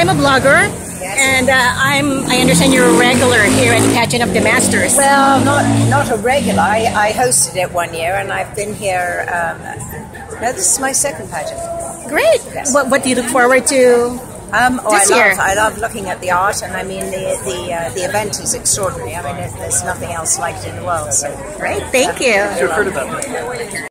I'm a blogger, and I understand you're a regular here at the Pageant of the Masters. Well, not a regular. I hosted it one year, and I've been here. No, this is my second pageant. Great. Yes. What do you look forward to this year? I love looking at the art, and I mean the event is extraordinary. I mean, there's nothing else like it in the world. So Great. Thank you. You've heard about it.